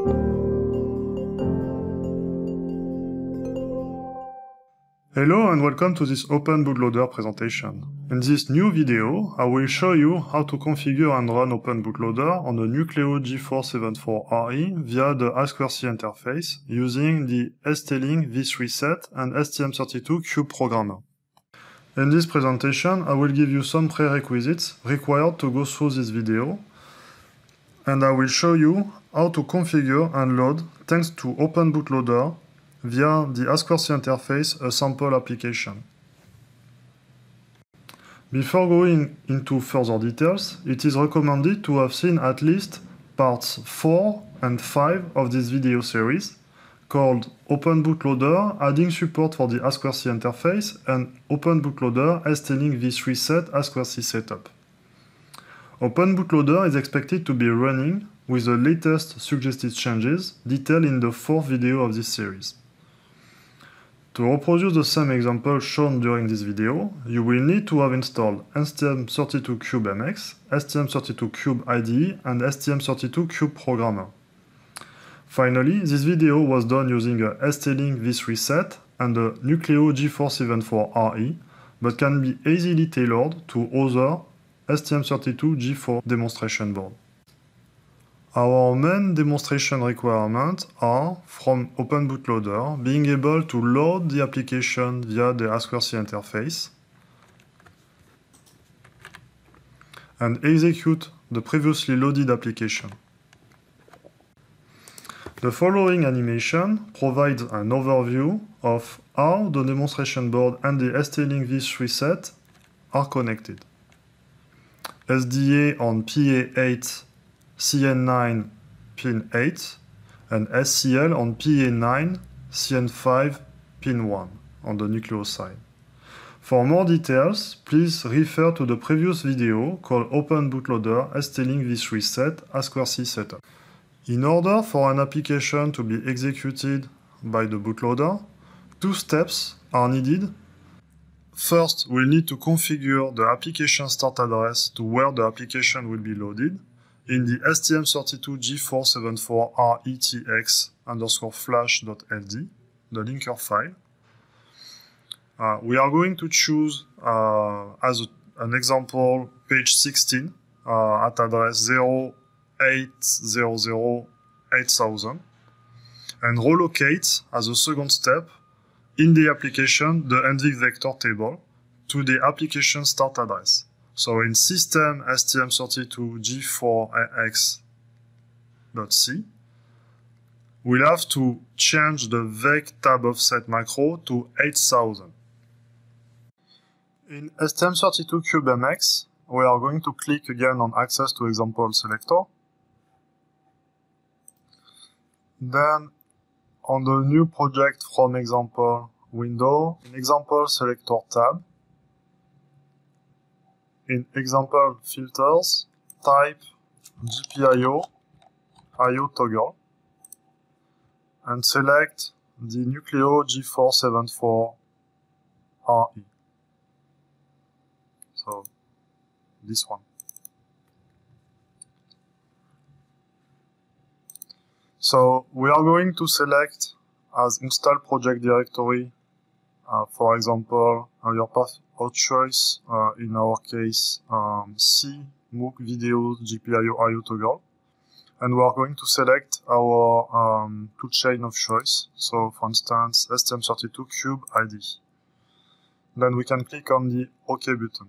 Hello and welcome to this Open Bootloader presentation. In this new video, I will show you how to configure and run Open Bootloader on the Nucleo G474RE via the I2C interface using the ST-Link V3 set and STM32Cube programmer. In this presentation, I will give you some prerequisites required to go through this video, and I will show you how to configure and load, thanks to Open Bootloader, via the I2C interface, a sample application. Before going into further details, it is recommended to have seen at least parts 4 and 5 of this video series, called Open Bootloader adding support for the I2C interface and Open Bootloader ST-Link V3 set I2C setup. Open Bootloader is expected to be running with the latest suggested changes detailed in the 4th video of this series. To reproduce the same example shown during this video, you will need to have installed STM32CubeMX, STM32Cube IDE, and STM32Cube programmer. Finally, this video was done using a ST-Link V3 set and a Nucleo G474RE, but can be easily tailored to other STM32G4 demonstration board. Our main demonstration requirements are, from Open Bootloader, being able to load the application via the I2C interface and execute the previously loaded application. The following animation provides an overview of how the demonstration board and the ST-Link V3 set are connected. SDA on PA8, CN9 pin 8, and SCL on PA9, CN5 pin 1 on the Nucleo side. For more details, please refer to the previous video called Open Bootloader ST-Link V3 set I2C setup. In order for an application to be executed by the bootloader, 2 steps are needed. First, we'll need to configure the application start address to where the application will be loaded in the STM32G474RETX_flash.ld, the linker file. We are going to choose, as an example, page 16 at address 08008000, and relocate, as a second step, in the application, the NVIC vector table to the application start address. So in system STM32G4AX.C, we'll have to change the vec tab offset macro to 8000. In STM32CubeMX, we are going to click again on Access to Example Selector. Then on the New Project from Example window, in Example Selector tab, in Example Filters, type GPIO IO toggle and select the Nucleo G474RE. So this one. So we are going to select as install project directory, for example, your path of choice, in our case, C, MOOC, videos, GPIO, IO toggle. And we are going to select our toolchain of choice. So for instance, STM32Cube IDE. Then we can click on the OK button.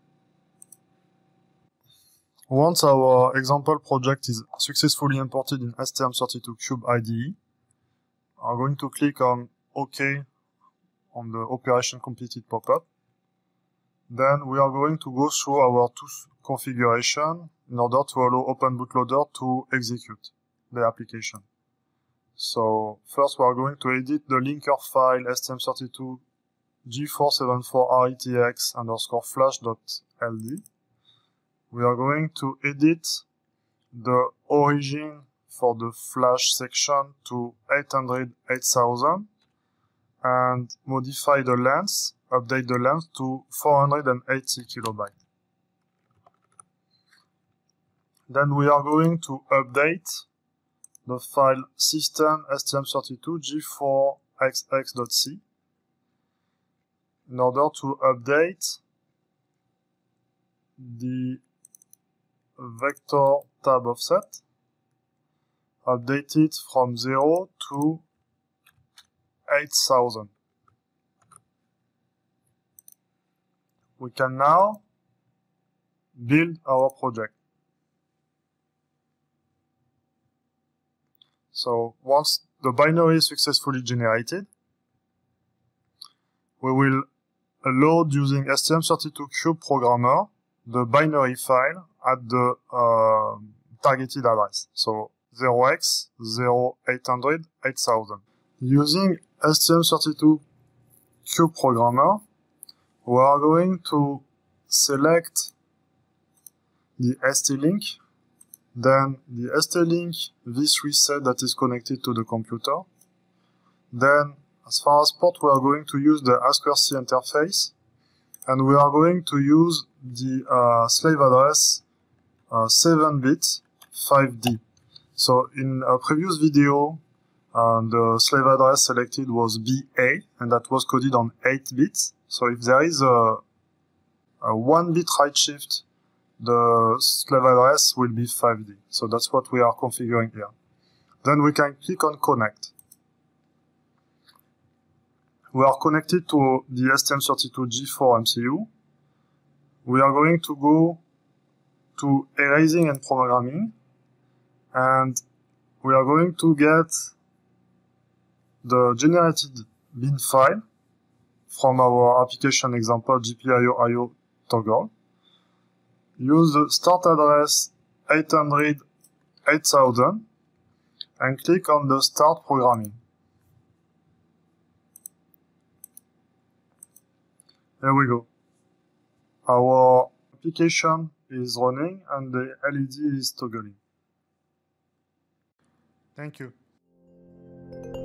Once our example project is successfully imported in STM32Cube IDE, we are going to click on OK on the Operation Completed pop-up. Then we are going to go through our tools configuration in order to allow Open Bootloader to execute the application. So first we are going to edit the linker file STM32G474RETX_flash.ld. We are going to edit the origin for the flash section to 800/8000 and modify the length, update the length to 480 kilobytes. Then we are going to update the file system stm32g4xx.c in order to update the vector tab offset, update it from 0 to 8000. We can now build our project. So once the binary is successfully generated, we will load using STM32Cube Programmer the binary file at the targeted address. So 0x 0800 8000. Using STM32Cube Programmer, we are going to select the ST-Link, then the ST-Link v3 set that is connected to the computer. Then, as far as port, we are going to use the I2C interface, and we are going to use the slave address 7-bit 5D. So in a previous video, the slave address selected was BA, and that was coded on 8 bits. So if there is a 1-bit right shift, the slave address will be 5D. So that's what we are configuring here. Then we can click on Connect. We are connected to the STM32G4 MCU. We are going to go to Erasing and Programming, and we are going to get the generated bin file from our application example GPIO toggle. Use the start address 800 8000 and click on the Start Programming. Here we go. Our application is running and the LED is toggling. Thank you.